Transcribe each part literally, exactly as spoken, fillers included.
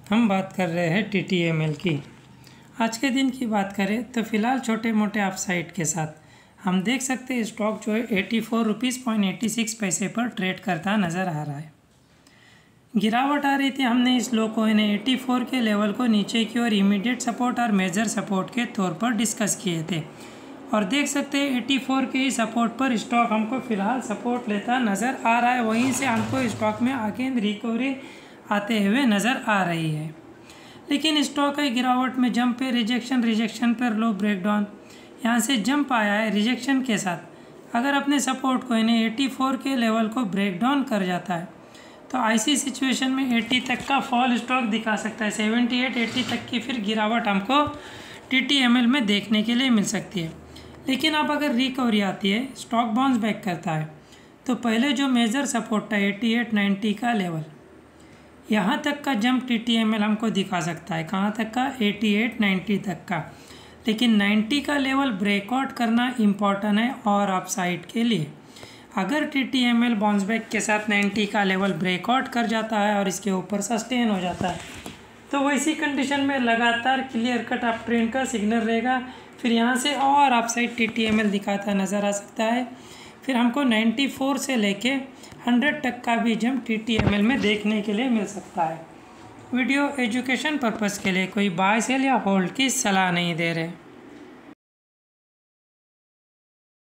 हम बात कर रहे हैं टी टी एम एल की। आज के दिन की बात करें तो फ़िलहाल छोटे मोटे अपसाइड के साथ हम देख सकते हैं स्टॉक जो है eighty four rupees point eighty six पैसे पर ट्रेड करता नज़र आ रहा है। गिरावट आ रही थी, हमने इस लो को इन्हें एटी फोर के लेवल को नीचे की ओर इमीडिएट सपोर्ट और मेजर सपोर्ट के तौर पर डिस्कस किए थे और देख सकते हैं एटी फोर के ही सपोर्ट पर स्टॉक हमको फ़िलहाल सपोर्ट लेता नज़र आ रहा है। वहीं से हमको स्टॉक में अगेन रिकवरी आते हुए नज़र आ रही है, लेकिन स्टॉक है गिरावट में जंप पे रिजेक्शन रिजेक्शन पर लो ब्रेकडाउन। यहाँ से जंप आया है रिजेक्शन के साथ, अगर अपने सपोर्ट को इन्हें एटी फोर के लेवल को ब्रेकडाउन कर जाता है तो ऐसी सिचुएशन में एटी तक का फॉल स्टॉक दिखा सकता है। सेवेंटी एट एटी तक की फिर गिरावट हमको टी टी एम एल में देखने के लिए मिल सकती है। लेकिन अब अगर रिकवरी आती है, स्टॉक बाउंस बैक करता है, तो पहले जो मेजर सपोर्ट था एटी एट नाइंटी का लेवल, यहाँ तक का jump T T M L हमको दिखा सकता है। कहाँ तक का? एटी एट नाइंटी तक का। लेकिन नाइंटी का लेवल ब्रेकआउट करना इम्पॉर्टेंट है और अपसाइड के लिए अगर T T M L bounce back के साथ नाइंटी का लेवल ब्रेकआउट कर जाता है और इसके ऊपर सस्टेन हो जाता है तो वैसी कंडीशन में लगातार क्लियर कट अप ट्रेंड का सिग्नल रहेगा। फिर यहाँ से और upside T T M L दिखाता नज़र आ सकता है। फिर हमको नाइंटी फोर से लेके हंड्रेड तक का भी jump T T M L में देखने के लिए मिल सकता है। वीडियो एजुकेशन पर्पज़ के लिए कोई बाय सेल या होल्ड की सलाह नहीं दे रहे।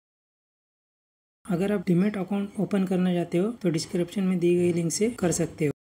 अगर आप डीमैट अकाउंट ओपन करना चाहते हो तो डिस्क्रिप्शन में दी गई लिंक से कर सकते हो।